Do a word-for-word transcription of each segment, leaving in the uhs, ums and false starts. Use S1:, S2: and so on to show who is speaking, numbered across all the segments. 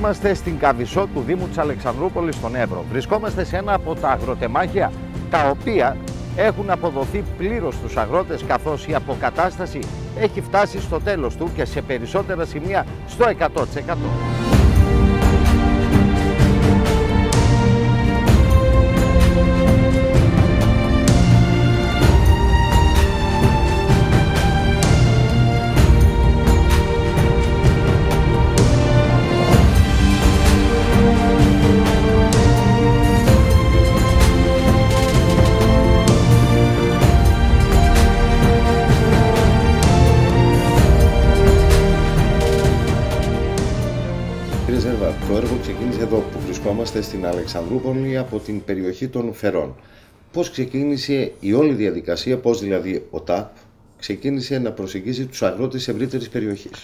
S1: Βρισκόμαστε στην Καβισό του Δήμου της Αλεξανδρούπολης στον Εύρο. Βρισκόμαστε σε ένα από τα αγροτεμάχια τα οποία έχουν αποδοθεί πλήρως στους αγρότες, καθώς η αποκατάσταση έχει φτάσει στο τέλος του και σε περισσότερα σημεία στο εκατό τοις εκατό.
S2: Το έργο ξεκίνησε εδώ που βρισκόμαστε στην Αλεξανδρούπολη από την περιοχή των Φερών. Πώς ξεκίνησε η όλη διαδικασία, πώς δηλαδή ο ΤΑΠ ξεκίνησε να προσεγγίζει τους αγρότες ευρύτερης περιοχής?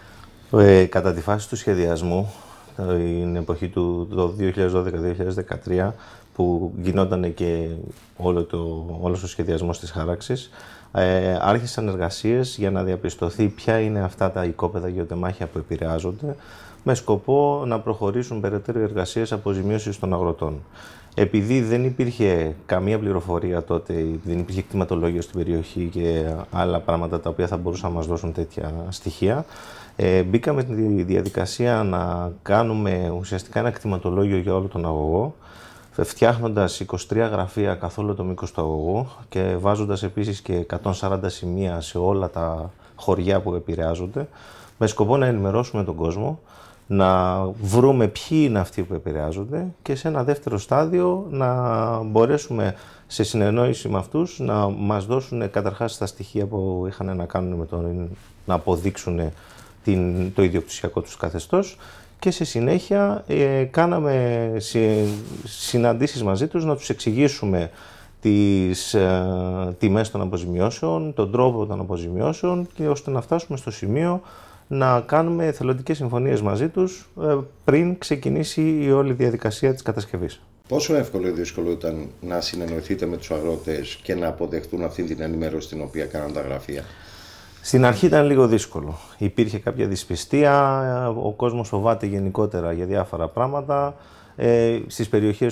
S3: Ε, κατά τη φάση του σχεδιασμού, την εποχή του δύο χιλιάδες δώδεκα δύο χιλιάδες δεκατρία, που γινόταν και όλο το, όλος ο σχεδιασμός της χάραξης, ε, άρχισαν εργασίες για να διαπιστωθεί ποια είναι αυτά τα οικόπεδα γεωτεμάχια που επηρεάζονται, με σκοπό να προχωρήσουν περαιτέρω εργασίες αποζημίωσης των αγροτών. Επειδή δεν υπήρχε καμία πληροφορία τότε, δεν υπήρχε κτηματολόγιο στην περιοχή και άλλα πράγματα τα οποία θα μπορούσαν να μας δώσουν τέτοια στοιχεία, ε, μπήκαμε στη διαδικασία να κάνουμε ουσιαστικά ένα κτηματολόγιο για όλο τον αγωγό, φτιάχνοντας είκοσι τρία γραφεία καθ' όλο το μήκος του αγωγού και βάζοντας επίσης και εκατόν σαράντα σημεία σε όλα τα χωριά που επηρεάζονται, με σκοπό να ενημερώσουμε τον κόσμο, να βρούμε ποιοι είναι αυτοί που επηρεάζονται και σε ένα δεύτερο στάδιο να μπορέσουμε σε συνεννόηση με αυτούς να μας δώσουν καταρχάς τα στοιχεία που είχαν να κάνουν με τον, να αποδείξουν την, το ιδιοκτησιακό τους καθεστώς και σε συνέχεια ε, κάναμε συ, συναντήσεις μαζί τους να τους εξηγήσουμε τις ε, τιμές των αποζημιώσεων, τον τρόπο των αποζημιώσεων και ώστε να φτάσουμε στο σημείο να κάνουμε εθελοντικές συμφωνίες μαζί τους ε, πριν ξεκινήσει η όλη διαδικασία της κατασκευής.
S2: Πόσο εύκολο ή δύσκολο ήταν να συνεννοηθείτε με τους αγρότες και να αποδεχτούν αυτή την ενημέρωση την οποία κάναν τα γραφεία?
S3: Στην αρχή ήταν λίγο δύσκολο. Υπήρχε κάποια δυσπιστία, ο κόσμος φοβάται γενικότερα για διάφορα πράγματα. Ε, στις περιοχές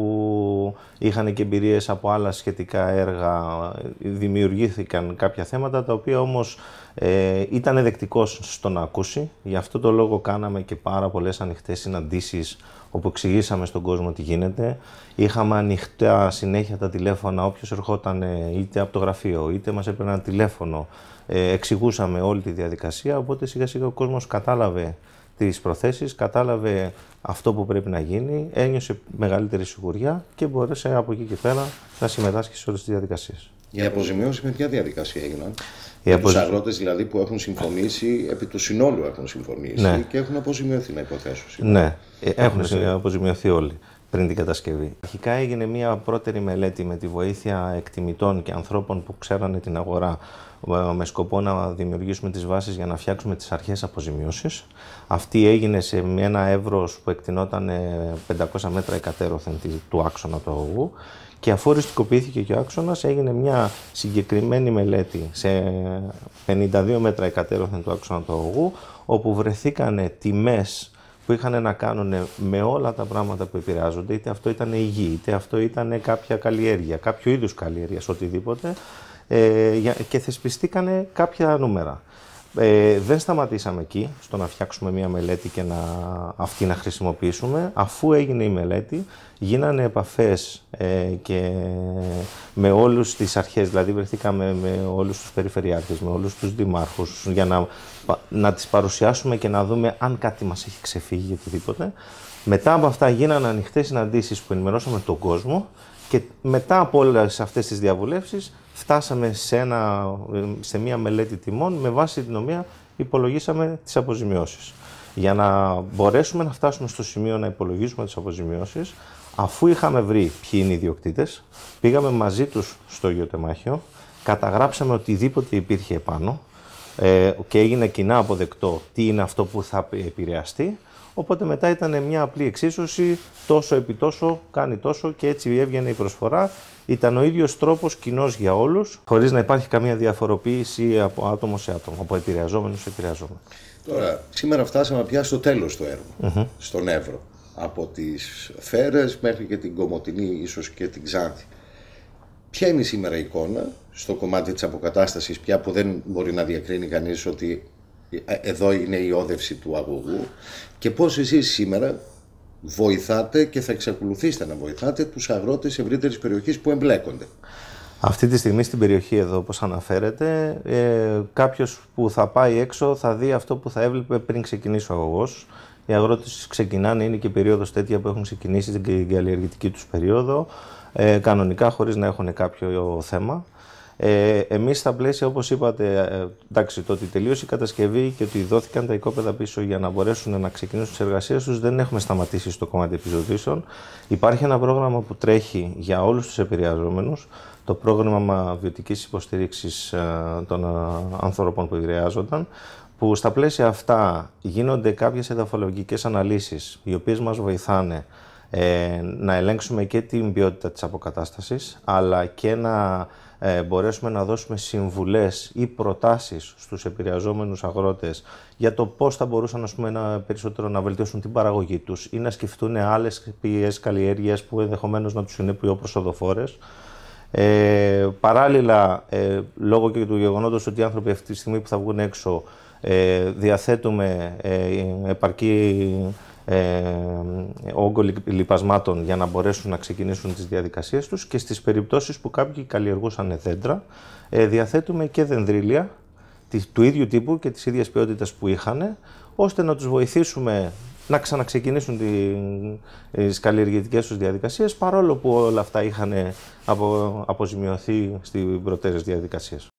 S3: όπου είχαν και εμπειρίες από άλλα σχετικά έργα δημιουργήθηκαν κάποια θέματα τα οποία όμως ε, ήταν δεκτικός στο να ακούσει. Γι' αυτό το λόγο κάναμε και πάρα πολλές ανοιχτές συναντήσεις όπου εξηγήσαμε στον κόσμο τι γίνεται. Είχαμε ανοιχτά συνέχεια τα τηλέφωνα, όποιος ερχόταν είτε από το γραφείο είτε μας έπαιρνε ένα τηλέφωνο, ε, εξηγούσαμε όλη τη διαδικασία, οπότε σιγά σιγά ο κόσμος κατάλαβε τις προθέσεις, κατάλαβε αυτό που πρέπει να γίνει, ένιωσε μεγαλύτερη σιγουριά και μπόρεσε από εκεί και πέρα να συμμετάσχει σε όλες τις διαδικασίες.
S2: Οι αποζημιώσεις με ποια διαδικασία έγιναν?
S3: Οι αποζη...
S2: τους αγρότες δηλαδή που έχουν συμφωνήσει, επί του συνόλου έχουν συμφωνήσει, ναι, και έχουν αποζημιωθεί, να υποθέσω.
S3: Ναι, έχουν αποζημιωθεί όλοι πριν την κατασκευή. Αρχικά έγινε μια πρώτερη μελέτη με τη βοήθεια εκτιμητών και ανθρώπων που ξέρανε την αγορά, με σκοπό να δημιουργήσουμε τις βάσεις για να φτιάξουμε τις αρχές αποζημιώσεις. Αυτή έγινε σε ένα εύρος που εκτινόταν πεντακόσια μέτρα εκατέρωθεν του άξονα του αγωγού και αφού οριστικοποιήθηκε και ο άξονας έγινε μια συγκεκριμένη μελέτη σε πενήντα δύο μέτρα εκατέρωθεν του άξονα του αγωγού, όπου βρεθήκαν τιμές που είχαν να κάνουν με όλα τα πράγματα που επηρεάζονται, είτε αυτό ήταν η γη, είτε αυτό ήταν κάποια καλλιέργεια, κάποιο είδους καλλιέργειας, οτιδήποτε, ε, και θεσπιστήκανε κάποια νούμερα. Ε, δεν σταματήσαμε εκεί, στο να φτιάξουμε μία μελέτη και να, αυτή να χρησιμοποιήσουμε. Αφού έγινε η μελέτη, γίνανε επαφές ε, και με όλους τις αρχές, δηλαδή βρεθήκαμε με όλους τους περιφερειάρχες, με όλους τους δημάρχους, για να, να τις παρουσιάσουμε και να δούμε αν κάτι μας έχει ξεφύγει ή οτιδήποτε. Μετά από αυτά γίνανε ανοιχτές συναντήσεις που ενημερώσαμε τον κόσμο και μετά από όλες αυτές τις διαβουλεύσεις φτάσαμε σε, ένα, σε μία μελέτη τιμών με βάση την οποία υπολογίσαμε τις αποζημιώσεις. Για να μπορέσουμε να φτάσουμε στο σημείο να υπολογίσουμε τις αποζημιώσεις, αφού είχαμε βρει ποιοι είναι οι ιδιοκτήτες, πήγαμε μαζί τους στο γεωτεμάχιο, καταγράψαμε οτιδήποτε υπήρχε επάνω ε, και έγινε κοινά αποδεκτό τι είναι αυτό που θα επηρεαστεί. Οπότε μετά ήταν μια απλή εξίσωση, τόσο επί τόσο κάνει τόσο και έτσι έβγαινε η προσφορά. Ήταν ο ίδιος τρόπος κοινός για όλους, χωρίς να υπάρχει καμία διαφοροποίηση από άτομο σε άτομο, από επηρεαζόμενο σε επηρεαζόμενο.
S2: Τώρα, σήμερα φτάσαμε πια στο τέλος του έργου, mm-hmm. στον Εύρο. Από τις Φέρες μέχρι και την Κομοτηνή, ίσως και την Ξάνθη. Ποια είναι σήμερα η εικόνα στο κομμάτι της αποκατάστασης, πια που δεν μπορεί να διακρίνει κανείς ότι εδώ είναι η όδευση του αγωγού, και πώς εσείς σήμερα βοηθάτε και θα εξακολουθήσετε να βοηθάτε τους αγρότες ευρύτερης περιοχής που εμπλέκονται?
S3: Αυτή τη στιγμή στην περιοχή εδώ, όπως αναφέρεται, ε, κάποιος που θα πάει έξω θα δει αυτό που θα έβλεπε πριν ξεκινήσει ο αγωγός. Οι αγρότες ξεκινάνε, είναι και περίοδος τέτοια που έχουν ξεκινήσει την καλλιεργητική τους περίοδο, ε, κανονικά χωρίς να έχουν κάποιο θέμα. Ε, εμείς στα πλαίσια, όπως είπατε, ε, εντάξει, το ότι τελείωσε η κατασκευή και ότι δόθηκαν τα οικόπεδα πίσω για να μπορέσουν να ξεκινήσουν τις εργασίες τους, δεν έχουμε σταματήσει στο κομμάτι επιδοτήσεων. Υπάρχει ένα πρόγραμμα που τρέχει για όλους τους επηρεαζόμενους, το πρόγραμμα βιωτικής υποστήριξης ε, των ε, ανθρώπων που επηρεάζονταν, που στα πλαίσια αυτά γίνονται κάποιες εδαφολογικές αναλύσεις, οι οποίες μας βοηθάνε ε, να ελέγξουμε και την ποιότητα της αποκατάστασης, αλλά και να ε, μπορέσουμε να δώσουμε συμβουλές ή προτάσεις στους επηρεαζόμενους αγρότες για το πώς θα μπορούσαν, ας πούμε, να, περισσότερο να βελτιώσουν την παραγωγή τους ή να σκεφτούν άλλες πηγές καλλιέργειας που ενδεχομένως να τους είναι πιο προσοδοφόρες. Ε, παράλληλα, ε, λόγω και του γεγονότος ότι οι άνθρωποι αυτή τη στιγμή που θα βγουν έξω ε, διαθέτουμε ε, επαρκή ε, όγκο λιπασμάτων για να μπορέσουν να ξεκινήσουν τις διαδικασίες τους, και στις περιπτώσεις που κάποιοι καλλιεργούσαν δέντρα ε, διαθέτουμε και δενδρίλια του ίδιου τύπου και της ίδιας ποιότητας που είχαν, ώστε να τους βοηθήσουμε να ξαναξεκινήσουν τις καλλιεργητικές τους διαδικασίες, παρόλο που όλα αυτά είχαν απο, αποζημιωθεί στις προτέρες διαδικασίες.